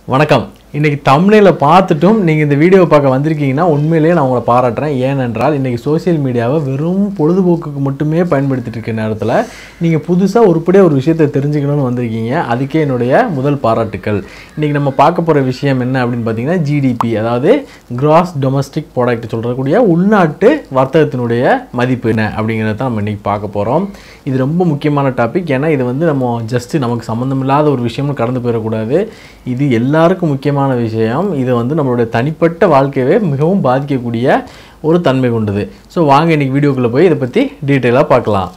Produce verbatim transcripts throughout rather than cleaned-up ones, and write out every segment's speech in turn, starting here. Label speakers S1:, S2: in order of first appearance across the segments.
S1: வணக்கம். இன்னைக்கு தம்ப்நெயில பார்த்துட்டும் நீங்க இந்த வீடியோ பார்க்க வந்திருக்கீங்கன்னா உண்மையிலேயே நான் உங்களை பாராட்டுறேன். ஏனென்றால் இன்னைக்கு சோஷியல் மீடியாவை வெறும் பொழுதுபோக்குக்கு மட்டுமே பயன்படுத்திட்டு இருக்க நேரத்தில் நீங்கள் புதுசாக உருப்படியாக ஒரு விஷயத்தை தெரிஞ்சுக்கணும்னு வந்திருக்கீங்க. அதுக்கே என்னுடைய முதல் பாராட்டுக்கள். இன்றைக்கி நம்ம பார்க்க போகிற விஷயம் என்ன அப்படின்னு பார்த்தீங்கன்னா ஜிடிபி, அதாவது கிராஸ் டொமஸ்டிக் ப்ராடக்ட் சொல்கிறக்கூடிய உள்நாட்டு வர்த்தகத்தினுடைய மதிப்பு என்ன அப்படிங்கிறத தான் நம்ம இன்றைக்கி பார்க்க போகிறோம். இது ரொம்ப முக்கியமான டாபிக். ஏன்னா இது வந்து நம்ம ஜஸ்ட்டு நமக்கு சம்மந்தமில்லாத ஒரு விஷயம்னு கடந்து போயிடக்கூடாது. இது எல்லாருக்கும் முக்கியமான விஷயம். இது வந்து நம்மளுடைய தனிப்பட்ட வாழ்க்கையவே மிகவும் பாதிக்கக்கூடிய ஒரு தன்மை கொண்டது. ஸோ வாங்க இன்னைக்கு வீடியோக்குள்ளே போய் இதை பற்றி டீட்டெயிலாக பார்க்கலாம்.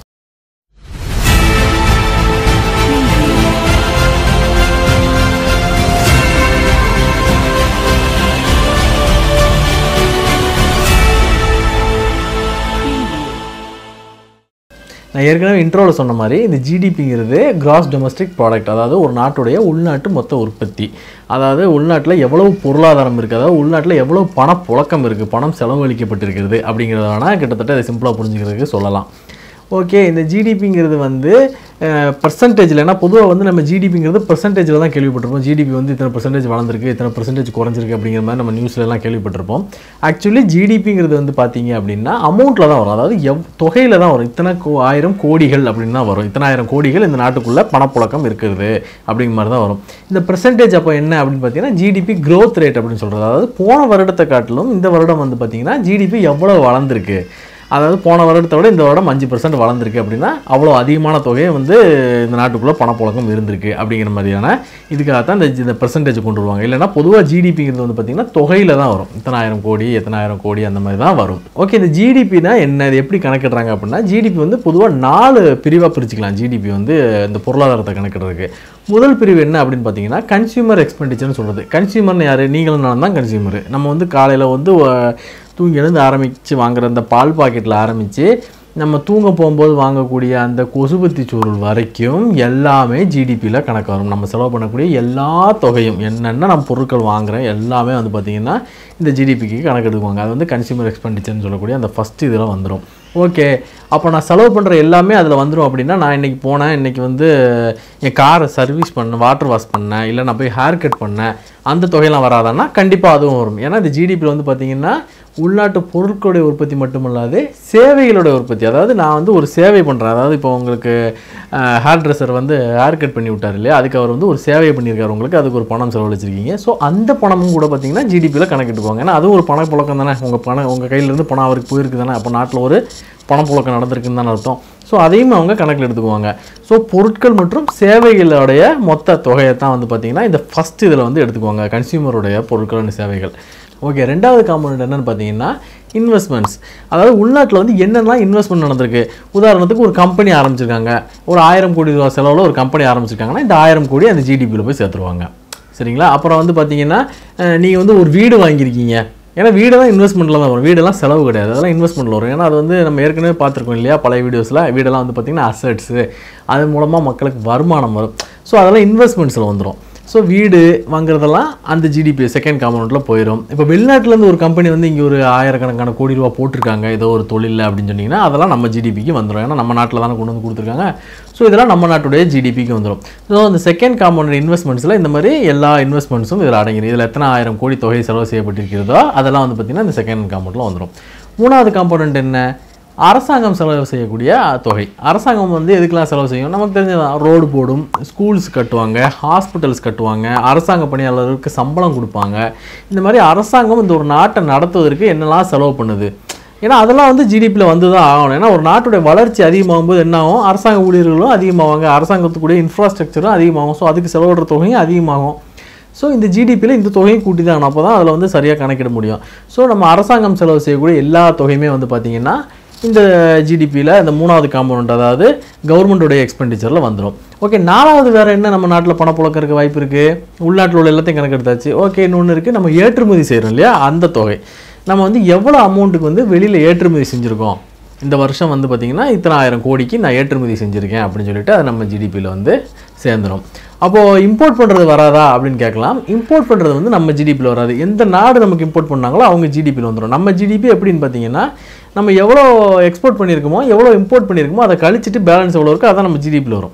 S1: நான் ஏற்கனவே இன்ட்ரோவில் சொன்ன மாதிரி இந்த ஜிடிபிங்கிறது கிராஸ் டொமஸ்டிக் ப்ராடக்ட், அதாவது ஒரு நாட்டுடைய உள்நாட்டு மொத்த உற்பத்தி. அதாவது உள்நாட்டில் எவ்வளவு பொருளாதாரம் இருக்குது, அதாவது உள்நாட்டில் எவ்வளோ பணப்புழக்கம் இருக்குது, பணம் செலவழிக்கப்பட்டிருக்கிறது அப்படிங்கிறதான கிட்டத்தட்ட அதை சிம்பிளாக புரிஞ்சுக்கிறதுக்கு சொல்லலாம். ஓகே, இந்த ஜிடிபிங்கிறது வந்து பர்சன்டேஜில், ஏன்னா பொதுவாக வந்து நம்ம ஜிடிபிங்கிறது பர்சன்டேஜில் தான் கேள்விப்பட்டிருப்போம். ஜிடிபி வந்து இத்தனை பர்சன்டேஜ் வளர்ந்துருக்கு, இத்தனை பர்சன்டேஜ் குறைஞ்சிருக்கு அப்படிங்கிற மாதிரி நம்ம நியூஸ்லலாம் கேள்விப்பட்டிருப்போம். ஆக்சுவலி ஜிடிபிங்கிறது வந்து பார்த்தீங்க அப்படின்னா அமௌண்ட்டில் தான் வரும், அதாவது எவ் தொகையில் தான் வரும். இத்தனை கோ ஆயிரம் கோடிகள் அப்படின்னு தான் வரும். இத்தனை ஆயிரம் கோடிகள் இந்த நாட்டுக்குள்ளே பணப்புழக்கம் இருக்குது அப்படிங்கிற மாதிரி தான் வரும். இந்த பர்சன்டேஜ் அப்போ என்ன அப்படின்னு பார்த்தீங்கன்னா ஜிடிபி க்ரோத் ரேட் அப்படின்னு சொல்கிறது. அதாவது போன வருடத்தை காட்டிலும் இந்த வருடம் வந்து பார்த்தீங்கன்னா ஜிடிபி எவ்வளோ வளர்ந்துருக்கு, அதாவது போன வருடத்தை விட இந்த வருடம் அஞ்சு பர்சன்ட் வளர்ந்துருக்கு அப்படின்னா அவ்வளோ அதிகமான தொகையை வந்து இந்த நாட்டுக்குள்ளே பணப்புழக்கம் இருந்திருக்கு அப்படிங்கிற மாதிரியான இதுக்காகத்தான் இந்த இந்த பர்சன்டேஜ் கொண்டு வருவாங்க. இல்லைனா பொதுவாக ஜிடிபிங்கிறது வந்து பார்த்திங்கன்னா தொகையில் தான் வரும். எத்தனாயிரம் கோடி எத்தனாயிரம் கோடி அந்த மாதிரி தான் வரும். ஓகே, இந்த ஜிடிபினா என்ன, இது எப்படி கணக்கிடுறாங்க அப்படின்னா ஜிடிபி வந்து பொதுவாக நாலு பிரிவாக பிரிச்சுக்கலாம். ஜிடிபி வந்து இந்த பொருளாதாரத்தை கணக்கிடுறதுக்கு முதல் பிரிவு என்ன அப்படின்னு பார்த்தீங்கன்னா கன்சியூமர் எக்ஸ்பெண்டிச்சர்னு சொல்கிறது. கன்சியூமர்னு யார், நீங்களும் நான் தான் கன்சியூமர். நம்ம வந்து காலையில் வந்து தூங்கி எழுந்து ஆரம்பித்து வாங்குகிற அந்த பால் பாக்கெட்டில் ஆரம்பித்து நம்ம தூங்க போகும்போது வாங்கக்கூடிய அந்த கொசுபத்தி சோறு வரைக்கும் எல்லாமே ஜிடிபியில் கணக்கு வரும். நம்ம செலவு பண்ணக்கூடிய எல்லா தொகையும் என்னென்ன நம்ம பொருட்கள் வாங்குகிறோம் எல்லாமே வந்து பார்த்திங்கன்னா இந்த ஜிடிபிக்கு கணக்கு எடுக்குவாங்க. அது வந்து கன்சியூமர் எக்ஸ்பெண்டிச்சர்னு சொல்லக்கூடிய அந்த ஃபஸ்ட்டு இதில் வந்துடும். ஓகே, அப்போ நான் செலவு பண்ணுற எல்லாமே அதில் வந்துடும் அப்படின்னா நான் இன்றைக்கி போனேன், இன்றைக்கி வந்து என் காரை சர்வீஸ் பண்ணேன், வாட்டர் வாஷ் பண்ணேன், இல்லை நான் போய் ஹேர் கட் பண்ணேன், அந்த தொகையெல்லாம் வராதான்னா கண்டிப்பாக அதுவும் வரும். ஏன்னா இந்த ஜிடிபியில் வந்து பார்த்திங்கன்னா உள்நாட்டு பொருட்களுடைய உற்பத்தி மட்டுமல்லாது சேவைகளுடைய உற்பத்தி. அதாவது நான் வந்து ஒரு சேவை பண்ணுறேன், அதாவது இப்போ உங்களுக்கு ஹேர் ட்ரெஸ்ஸர் வந்து ஹேர் கட் பண்ணி விட்டார் இல்லையா, அதுக்கு அவர் வந்து ஒரு சேவை பண்ணியிருக்காரு உங்களுக்கு, அதுக்கு ஒரு பணம் செலவழிச்சிருக்கீங்க. ஸோ அந்த பணமும் கூட பார்த்திங்கன்னா ஜிடிபியில் கணக்கிட்டுக்குவாங்க. ஏன்னா அதுவும் ஒரு பணப்புழக்கம் தானே, உங்கள் பணம் உங்கள் கையிலேருந்து பணம் அவருக்கு போயிருக்கு தானே, அப்போ நாட்டில் ஒரு பணப்புழக்கம் நடந்திருக்குன்னு தானே அர்த்தம். ஸோ அதையும் அவங்க கணக்கில் எடுத்துக்குவாங்க. ஸோ பொருட்கள் மற்றும் சேவைகளுடைய மொத்த தொகையை தான் வந்து பார்த்திங்கன்னா இந்த ஃபஸ்ட் இதில் வந்து எடுத்துக்குவாங்க, கன்சியூமருடைய பொருட்கள் சேவைகள். ஓகே, ரெண்டாவது காம்பனண்ட் என்னென்னு பார்த்தீங்கன்னா இன்வெஸ்ட்மெண்ட்ஸ். அதாவது உள்நாட்டில் வந்து என்னென்னலாம் இன்வெஸ்ட்மெண்ட் நடந்திருக்கு. உதாரணத்துக்கு ஒரு கம்பெனி ஆரம்பிச்சிருக்காங்க, ஒரு ஆயிரம் கோடி ரூபா செலவில் ஒரு கம்பெனி ஆரம்பிச்சிருக்காங்கன்னா இந்த ஆயிரம் கோடி அந்த ஜிடிபியில் போய் சேர்த்துருவாங்க. சரிங்களா? அப்புறம் வந்து பார்த்தீங்கன்னா நீங்கள் வந்து ஒரு வீடு வாங்கியிருக்கீங்க, ஏன்னா வீடு தான் இன்வெஸ்ட்மெண்ட்டில் தான் வரும், வீடெல்லாம் செலவு கிடையாது, அதெல்லாம் இன்வெஸ்ட்மெண்ட்டில் வரும். ஏன்னா அது வந்து நம்ம ஏற்கனவே பார்த்துருக்கோம் இல்லையா பழைய வீடியோஸில், வீடெல்லாம் வந்து பார்த்திங்கன்னா அசட்ஸு, அது மூலமாக மக்களுக்கு வருமானம் வரும். ஸோ அதெல்லாம் இன்வெஸ்ட்மெண்ட்ஸில் வந்துடும். ஸோ வீடு வாங்குறதெல்லாம் அந்த ஜிடிபி செகண்ட் காம்பனண்ட்டில் போயிடும். இப்போ வெளிநாட்டிலேருந்து ஒரு கம்பெனி வந்து இங்கே ஒரு ஆயிரக்கணக்கான கோடி ரூபா போட்டிருக்காங்க ஏதோ ஒரு தொழிலில் அப்படின்னு சொன்னிங்கன்னா அதெல்லாம் நம்ம ஜிடிபிக்கு வந்துடும். ஏன்னா நம்ம நாட்டில் தானே கொண்டு வந்து கொடுத்துருக்காங்க. ஸோ இதெல்லாம் நம்ம நாட்டுடைய ஜிடிபிக்கு வந்துடும். ஸோ அந்த செகண்ட் காம்பனண்ட் இன்வெஸ்ட்மெண்ட்ஸில் இந்த மாதிரி எல்லா இன்வெஸ்ட்மெண்ட்ஸும் இதில் அடங்கிடும். இதில் எத்தனை ஆயிரம் கோடி தொகை செலவு செய்யப்பட்டிருக்கிறதோ அதெல்லாம் வந்து பார்த்திங்கன்னா இந்த செகண்ட் காம்பனண்ட்டில் வந்துடும். மூணாவது காம்பனண்ட் என்ன, அரசாங்கம் செலவு செய்யக்கூடிய தொகை. அரசாங்கம் வந்து எதுக்கெல்லாம் செலவு செய்யும் நமக்கு தெரிஞ்சதான். ரோடு போடும், ஸ்கூல்ஸ் கட்டுவாங்க, ஹாஸ்பிட்டல்ஸ் கட்டுவாங்க, அரசாங்க பணியாளர்களுக்கு சம்பளம் கொடுப்பாங்க. இந்த மாதிரி அரசாங்கம் இந்த ஒரு நாட்டை நடத்துவதற்கு என்னெல்லாம் செலவு பண்ணுது, ஏன்னா அதெல்லாம் வந்து ஜிடிபியில் வந்து தான் ஆகணும். ஏன்னா ஒரு நாட்டுடைய வளர்ச்சி அதிகமாகும் போது என்ன ஆகும், அரசாங்க ஊழியர்களும் அதிகமாகுவாங்க, அரசாங்கத்துக்குடைய இன்ஃப்ராஸ்ட்ரக்சரும் அதிகமாகும். ஸோ அதுக்கு செலவிடுற தொகையும் அதிகமாகும். ஸோ இந்த ஜிடிபியில் இந்த தொகையும் கூட்டி தான் அப்போ தான் அதில் வந்து சரியாக கணக்கிட முடியும். ஸோ நம்ம அரசாங்கம் செலவு செய்யக்கூடிய எல்லா தொகையுமே வந்து பார்த்திங்கன்னா இந்த ஜிடிபியில் இந்த மூணாவது காம்பனண்ட், அதாவது கவர்மெண்ட்டோடைய எக்ஸ்பெண்டிச்சரில் வந்துடும். ஓகே, நாலாவது வேறு என்ன நம்ம நாட்டில் பணப்புழக்கம் இருக்க வாய்ப்பு இருக்குது, உள்நாட்டில் உள்ள எல்லாத்தையும் கணக்கெடுத்தாச்சு. ஓகே, இன்னொன்று இருக்குது, நம்ம ஏற்றுமதி செய்கிறோம் இல்லையா, அந்த தொகை நம்ம வந்து எவ்வளோ அமௌண்ட்டுக்கு வந்து வெளியில் ஏற்றுமதி செஞ்சுருக்கோம், இந்த வருஷம் வந்து பார்த்திங்கன்னா இத்தனை ஆயிரம் கோடிக்கு நான் ஏற்றுமதி செஞ்சுருக்கேன் அப்படின்னு சொல்லிட்டு அது நம்ம ஜிடிபியில் வந்து சேர்ந்துடும். அப்போது இம்போர்ட் பண்ணுறது வராதா அப்படின்னு கேட்கலாம். இம்போர்ட் பண்ணுறது வந்து நம்ம ஜிடிபியில் வராது. எந்த நாடு நமக்கு இம்போர்ட் பண்ணாங்களோ அவங்க ஜிடிபியில் வந்துடும். நம்ம ஜிடிபி எப்படின்னு பார்த்தீங்கன்னா நம்ம எவ்வளோ எக்ஸ்போர்ட் பண்ணியிருக்கோமோ எவ்வளோ இம்போர்ட் பண்ணியிருக்கோமோ அதை கழிச்சிட்டு பேலன்ஸ் எவ்வளோ இருக்கோ அதான் நம்ம ஜிடிபியில் வரும்.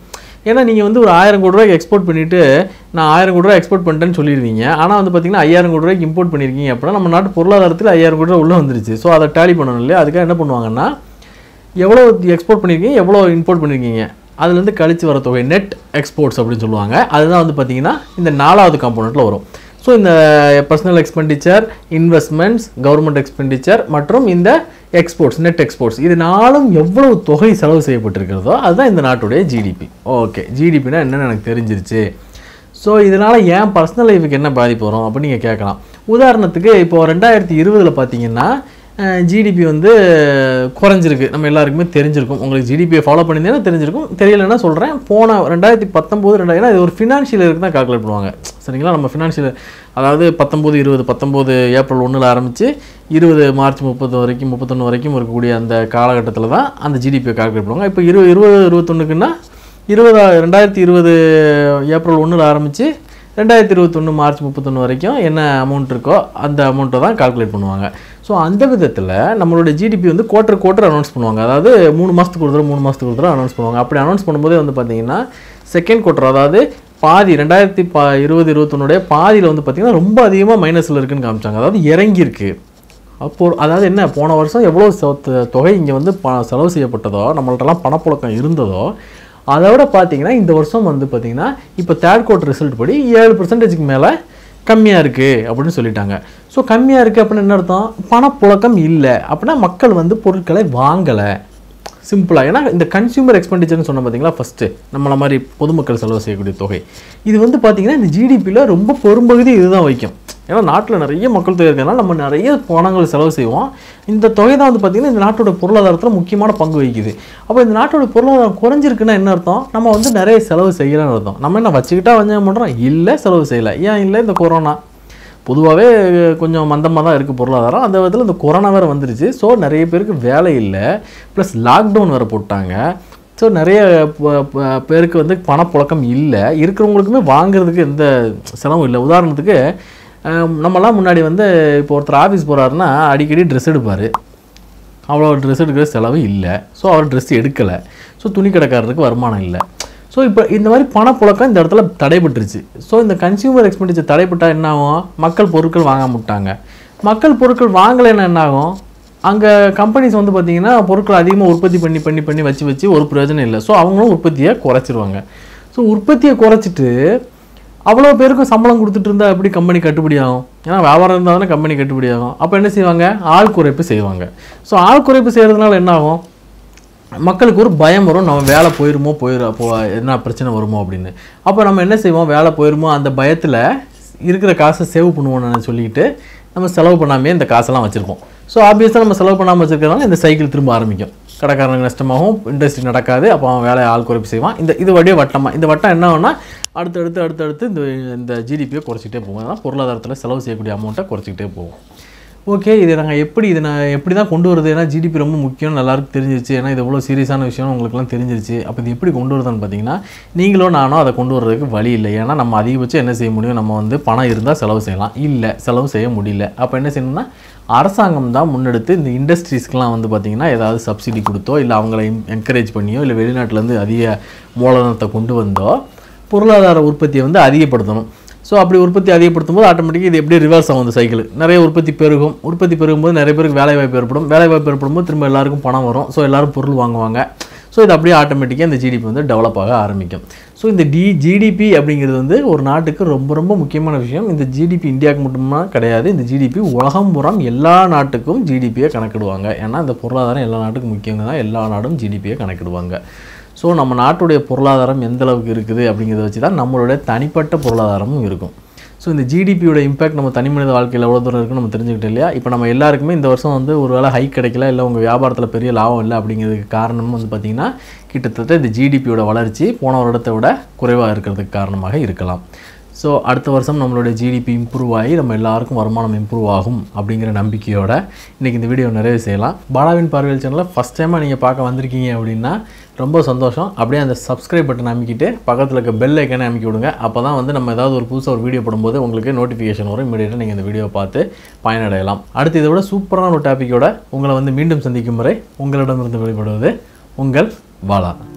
S1: ஏன்னா நீங்கள் வந்து ஒரு ஆயிரம் கோடி ரூபாய்க்கு எக்ஸ்போர்ட் பண்ணிவிட்டு நான் ஆயிரம் கோடி ரூபாய் எக்ஸ்போர்ட் பண்ணிட்டேன்னு சொல்லிடுவீங்க. ஆனால் வந்து பார்த்தீங்கன்னா ஐயாயிரம் கோடி ரூபாய்க்கு இம்போர்ட் பண்ணியிருக்கீங்க அப்படின்னா நம்ம நாட்டு பொருளாதாரத்தில் ஐயாயிரம் கோடி ரூபா உள்ளே வந்துருச்சு. ஸோ அதை டேலி பண்ணணும் இல்லையா? அதுக்காக என்ன பண்ணுவாங்கன்னா எவ்வளோ எக்ஸ்போர்ட் பண்ணியிருக்கீங்க எவ்வளோ இம்போர்ட் பண்ணியிருக்கீங்க அதுலேருந்து கழிச்சு வர தொகை நெட் எக்ஸ்போர்ட்ஸ் அப்படின்னு சொல்லுவாங்க. அதுதான் வந்து பார்த்தீங்கன்னா இந்த நாலாவது காம்போனெண்ட்டில் வரும். ஸோ இந்த personal expenditure, investments, government expenditure மற்றும் இந்த எக்ஸ்போர்ட்ஸ், நெட் எக்ஸ்போர்ட்ஸ், இது நாளும் எவ்வளவு தொகை செலவு செய்யப்பட்டிருக்கிறதோ அதுதான் இந்த நாட்டுடைய ஜிடிபி. ஓகே, ஜிடிபினா என்னென்னு எனக்கு தெரிஞ்சிருச்சு. ஸோ இதனால் ஏன் பர்சனல் லைஃபுக்கு என்ன பாதிப்பு வரும் அப்படின்னு நீங்கள் கேட்கலாம். உதாரணத்துக்கு இப்போது ரெண்டாயிரத்தி இருபதில் பார்த்தீங்கன்னா ஜிடிபி வந்து குறைஞ்சிருக்கு. நம்ம எல்லாருக்குமே தெரிஞ்சிருக்கும். உங்களுக்கு ஜிடிபியை ஃபாலோ பண்ணியிருந்தேன்னா தெரிஞ்சிருக்கும். தெரியலன்னா சொல்கிறேன். போன ரெண்டாயிரத்தி பத்தொம்போது ரெண்டாயிரம் இது ஒரு ஃபினான்ஷியல் இயருக்கு தான் கால்குலேட் பண்ணுவாங்க. சரிங்களா? நம்ம ஃபினான்ஷியல் அதாவது பத்தொம்போது இருபது பத்தொம்போது ஏப்ரல் ஒன்றில் ஆரம்பித்து இருபது மார்ச் முப்பது வரைக்கும் முப்பத்தொன்று வரைக்கும் இருக்கக்கூடிய அந்த காலகட்டத்தில் தான் அந்த ஜிடிபியை கால்குலேட் பண்ணுவாங்க. இப்போ இருபது இருபது இருபத்தொன்றுக்குன்னா இருபது ரெண்டாயிரத்தி இருபது ஏப்ரல் ஒன்றில் ஆரம்பித்து ரெண்டாயிரத்தி இருபத்தொன்று மார்ச் முப்பத்தொன்று வரைக்கும் என்ன அமௌண்ட் இருக்கோ அந்த அமௌண்ட்டை தான் கால்குலேட் பண்ணுவாங்க. ஸோ அந்த விதத்தில் நம்மளுடைய ஜிடிபி வந்து குவார்டர் குவார்டர் அனௌன்ஸ் பண்ணுவாங்க. அதாவது மூணு மாதத்துக்கு ஒரு தடவை மூணு மாதத்துக்கு ஒரு தடவை அனௌன்ஸ் பண்ணுவாங்க. அப்படி அனௌன்ஸ் பண்ணும்போதே வந்து பார்த்தீங்கன்னா செகண்ட் குவார்டர் அதாவது பாதி ரெண்டாயிரத்தி பா இருபது இருபத்தொன்னுடைய பாதியில் வந்து பார்த்திங்கன்னா ரொம்ப அதிகமாக மைனஸில் இருக்குதுன்னு காமிச்சாங்க. அதாவது இறங்கியிருக்கு. அப்போது அதாவது என்ன, போன வருஷம் எவ்வளோ தொகை இங்கே வந்து ப செலவு செய்யப்பட்டதோ, நம்மள்ட்டலாம் பணப்புழக்கம் இருந்ததோ, அதை விட பார்த்தீங்கன்னா இந்த வருஷம் வந்து பார்த்திங்கன்னா இப்போ தேர்ட் குவார்டர் ரிசல்ட் படி ஏழு பர்சன்டேஜுக்கு மேலே கம்மியாக இருக்குது அப்படின்னு சொல்லிட்டாங்க. ஸோ கம்மியாக இருக்குது அப்படின்னு என்ன அர்த்தம்? பணப்புழக்கம் இல்லை அப்படின்னா மக்கள் வந்து பொருட்களை வாங்கலை. சிம்பிளாக. ஏன்னா இந்த கன்சியூமர் எக்ஸ்பெண்டிச்சர்னு சொன்ன பார்த்தீங்களா ஃபஸ்ட்டு நம்மள மாதிரி பொதுமக்கள் செலவு செய்யக்கூடிய தொகை, இது வந்து பார்த்திங்கன்னா இந்த ஜிடிபியில் ரொம்ப பெரும்பகுதி இதுதான் வைக்கும். ஏன்னா நாட்டில் நிறைய மக்கள் தொகை இருக்கிறதுனால நம்ம நிறைய பணங்கள் செலவு செய்வோம். இந்த தொகை தான் வந்து பார்த்திங்கன்னா இந்த நாட்டோட பொருளாதாரத்தில் முக்கியமான பங்கு வகிக்குது. அப்போ இந்த நாட்டோட பொருளாதாரம் குறைஞ்சிருக்குன்னா என்ன அர்த்தம்? நம்ம வந்து நிறைய செலவு செய்யலான்னு அர்த்தம். நம்ம என்ன வச்சுக்கிட்டா வஞ்சகம் பண்ணுறோம்? இல்லை, செலவு செய்யலை. ஏன் இல்லை? இந்த கொரோனா பொதுவாகவே கொஞ்சம் மந்தமாக தான் இருக்குது பொருளாதாரம். அந்த விதத்தில் இந்த கொரோனா வேறு வந்துருச்சு. ஸோ நிறைய பேருக்கு வேலை இல்லை, ப்ளஸ் லாக்டவுன் வேறு போட்டாங்க. ஸோ நிறைய பேருக்கு வந்து பணப்புழக்கம் இல்லை. இருக்கிறவங்களுக்குமே வாங்குறதுக்கு எந்த செலவும் இல்லை. உதாரணத்துக்கு நம்மலாம் முன்னாடி வந்து இப்போ ஒருத்தர் ஆஃபீஸ் போகிறாருன்னா அடிக்கடி ட்ரெஸ் எடுப்பார். அவ்வளோ ட்ரெஸ் எடுக்கிற செலவு இல்லை. ஸோ அவர் ட்ரெஸ் எடுக்கலை. ஸோ துணி கடைக்காரருக்கு வருமானம் இல்லை. ஸோ இப்போ இந்த மாதிரி பணப்புழக்கம் இந்த இடத்துல தடைபட்டுருச்சு. ஸோ இந்த கன்சியூமர் எக்ஸ்பெண்டிச்சர் தடைப்பட்டால் என்ன ஆகும்? மக்கள் பொருட்கள் வாங்க மாட்டாங்க. மக்கள் பொருட்கள் வாங்கலைன்னா என்ன ஆகும்? அங்கே கம்பெனிஸ் வந்து பார்த்திங்கன்னா பொருட்கள் அதிகமாக உற்பத்தி பண்ணி பண்ணி பண்ணி வச்சு வச்சு ஒரு பிரயோஜனம் இல்லை. ஸோ அவங்களும் உற்பத்தியை குறைச்சிருவாங்க. ஸோ உற்பத்தியை குறைச்சிட்டு அவ்வளோ பேருக்கும் சம்பளம் கொடுத்துட்டு இருந்தால் எப்படி கம்பெனி கட்டுப்படி ஆகும்? ஏன்னா வியாபாரம் இருந்தால் தானே கம்பெனி கட்டுப்படி ஆகும். அப்போ என்ன செய்வாங்க? ஆள் குறைப்பு செய்வாங்க. ஸோ ஆள் குறைப்பு செய்கிறதுனால என்ன ஆகும்? மக்களுக்கு ஒரு பயம் வரும். நம்ம வேலை போயிருமோ போயிடும் அப்போ என்ன பிரச்சனை வருமோ அப்படின்னு. அப்போ நம்ம என்ன செய்வோம்? வேலை போயிருமோ அந்த பயத்தில் இருக்கிற காசை சேவ் பண்ணுவோம்னு சொல்லிட்டு நம்ம செலவு பண்ணாமே இந்த காசெல்லாம் வச்சுருப்போம். ஸோ ஆப்வியஸாக நம்ம செலவு பண்ணாமல் வச்சுருக்கிறதுனால இந்த சைக்கிள் திரும்ப ஆரம்பிக்கும். கடைக்காரங்க நஷ்டமாகவும் இண்டஸ்ட்ரி நடக்காது. அப்போ அவன் வேலையை ஆள் குறைப்பு செய்வான். இந்த இது வழியே வட்டமாக இந்த வட்டம் என்ன ஆகும்னா அடுத்தடுத்து அடுத்தடுத்து இந்த இந்த ஜிடிபியை குறைச்சிக்கிட்டே போகும். அதனால் பொருளாதாரத்தில் செலவு செய்யக்கூடிய அமௌண்ட்டை குறைச்சிக்கிட்டே போகும். ஓகே, இது நாங்கள் எப்படி இதை நான் எப்படி தான் கொண்டு வருது? ஏன்னா ஜிடிபி ரொம்ப முக்கியம்னு எல்லாருக்கும் தெரிஞ்சிருச்சு. ஏன்னா இது எவ்வளோ சீரியஸான விஷயம் உங்களுக்குலாம் தெரிஞ்சிருச்சு. அப்போ இது எப்படி கொண்டு வருதுன்னு பார்த்தீங்கன்னா நீங்களோ நானோ அதை கொண்டு வர்றதுக்கு வழி இல்லை. ஏன்னா நம்ம அதிகபட்சம் என்ன செய்ய முடியும்? நம்ம வந்து பணம் இருந்தால் செலவு செய்யலாம். இல்லை, செலவு செய்ய முடியல. அப்போ என்ன செய்யணும்னா அரசாங்கம் தான் முன்னெடுத்து இந்த இண்டஸ்ட்ரீஸ்க்கெலாம் வந்து பார்த்திங்கன்னா ஏதாவது சப்சிடி கொடுத்தோ இல்லை அவங்கள என்கரேஜ் பண்ணியோ இல்லை வெளிநாட்டிலேருந்து அதிக மூலதனத்தை கொண்டு வந்தோ பொருளாதார உற்பத்தியை வந்து அதிகப்படுத்தணும். ஸோ அப்படி உற்பத்தி அதிகப்படுத்தும் போது ஆட்டோமேட்டிக்காக இது எப்படி ரிவர்ஸ் ஆகும்? இந்த சைக்கிள் நிறைய உற்பத்தி பெருகும். உற்பத்தி பெருகும்போது நிறைய பேருக்கு வேலைவாய்ப்பு ஏற்படும். வேலைவாய்ப்பு ஏற்படும்போது திரும்ப எல்லாருக்கும் பணம் வரும். ஸோ எல்லோரும் பொருள் வாங்குவாங்க. ஸோ இது அப்படியே ஆட்டோமேட்டிக்காக இந்த ஜிடிபி வந்து டெவலப் ஆக ஆரம்பிக்கும். ஸோ இந்த டி ஜிடிபி அப்படிங்கிறது வந்து ஒரு நாட்டுக்கு ரொம்ப ரொம்ப முக்கியமான விஷயம். இந்த ஜிடிபி இந்தியாவுக்கு மட்டுமா கிடையாது. இந்த ஜிடிபி உலகம் புறம் எல்லா நாட்டுக்கும் ஜிடிபியை கணக்கிடுவாங்க. ஏன்னா இந்த பொருளாதாரம் எல்லா நாட்டுக்கும் முக்கியங்க தான். எல்லா நாடும் ஜிடிபியை கணக்கிடுவாங்க. ஸோ நம்ம நாட்டுடைய பொருளாதாரம் எந்த அளவுக்கு இருக்குது அப்படிங்கிறத வச்சு தான் நம்மளுடைய தனிப்பட்ட பொருளாதாரமும் இருக்கும். ஸோ இந்த ஜிடிபியோட இம்பாக்ட் நம்ம தனி மனித வாழ்க்கையில் எவ்வளோ தூரம் இருக்குன்னு நம்ம தெரிஞ்சுக்கிட்டோம் இல்லையா? இப்போ நம்ம எல்லாருக்குமே இந்த வருஷம் வந்து ஒரு வேளை ஹைக் கிடைக்கல, இல்லை உங்கள் வியாபாரத்தில் பெரிய லாபம் இல்லை அப்படிங்கிறதுக்கு காரணம் வந்து பார்த்திங்கன்னா கிட்டத்தட்ட இந்த ஜிடிபியோட வளர்ச்சி போன வருடத்தை விட குறைவாக இருக்கிறதுக்கு காரணமாக இருக்கலாம். ஸோ அடுத்த வருஷம் நம்மளுடைய ஜிடிபி இம்ப்ரூவ் ஆகி நம்ம எல்லாருக்கும் வருமானம் இம்ப்ரூவ் ஆகும் அப்படிங்கிற நம்பிக்கையோட இன்றைக்கி இந்த வீடியோ நிறைவு செய்யலாம். பாலாவின் பார்வையில் சேனலில் ஃபஸ்ட் டைமாக நீங்கள் பார்க்க வந்திருக்கீங்க அப்படின்னா ரொம்ப சந்தோஷம். அப்படியே அந்த சப்ஸ்கிரைப் பட்டன் அமைக்கிட்டு பக்கத்தில் இருக்க பெல் ஐக்கனை அமைக்கி விடுங்க. அப்போ தான் வந்து நம்ம ஏதாவது ஒரு புதுசாக ஒரு வீடியோ போடும்போது உங்களுக்கு நோட்டிஃபிகேஷன் வரும். இமீடியட்டாக நீங்கள் இந்த வீடியோவை பார்த்து பயனடையலாம். அடுத்து இதை விட சூப்பரான ஒரு டாப்பிக்கோட உங்களை வந்து மீண்டும் சந்திக்கும் முறை உங்களிடமிருந்து வெளிப்படுவது உங்கள் பாலா.